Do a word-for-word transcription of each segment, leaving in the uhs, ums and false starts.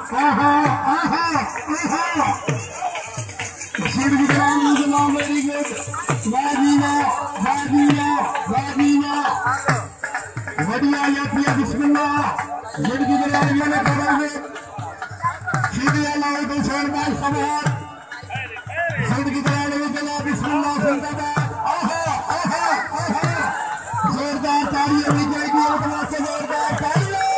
आहा आहा आहा सिर की तरह मुझे वेरी गुड वादीना वादीना वादीना बढ़िया यात्रिया बिस्मिल्लाह सिर की तरह ये ना करोगे सीधे अल्लाह को शर्माए समाज सिर की तरह ले चला बिस्मिल्लाह जिंदाबाद आहा आहा आहा जोरदार तालियां दी जाएगी अपना से जोरदार तालियां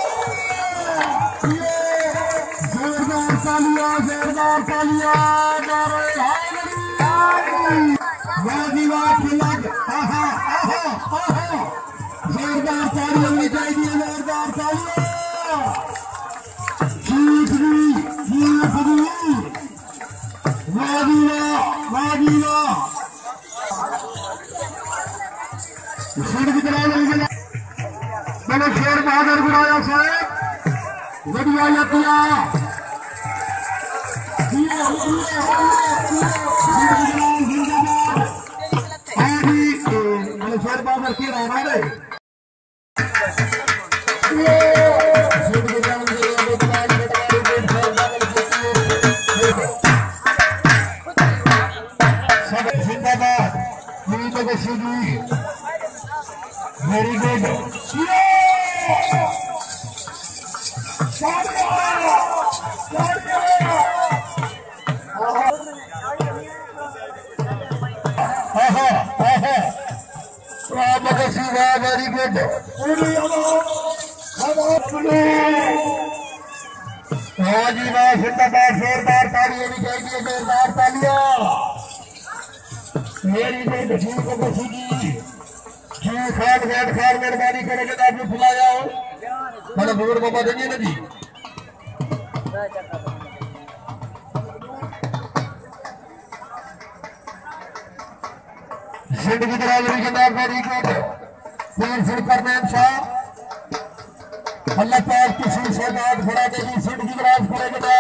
जोरदार तालियां जोरदार तालियां नारे हैदरी वादी वाह खिलक आहा आहा आहा जोरदार तालियां दी जाएगी जोरदार तालियां जीत भी जीत भी वादी वाह वादी वाह शेर की तरह लगे मैंने शेर बहादुर बुलाया साहब बढ़िया लतिया मैंने शेर बहादुर की रहा है जिंदाबाद वेरी गुड वेरी गुड हाँ जी वाह जिंदाबाद जोरदार तालियां भी चाहिए जोरदार तालियां मेरी गुड ठीक है बसी जी जी खान खान खान मेहरबानी करेंगे तो आपने बुलाया हो मैंने बोर्ड बाबा देंगे ना जी सिंध की तरह लड़ी जनाब वेरी गुड तीन सिर पर मैम शाह अल्लाह पाक किसी से बात खड़ा देगी सिंध की तरह खड़े के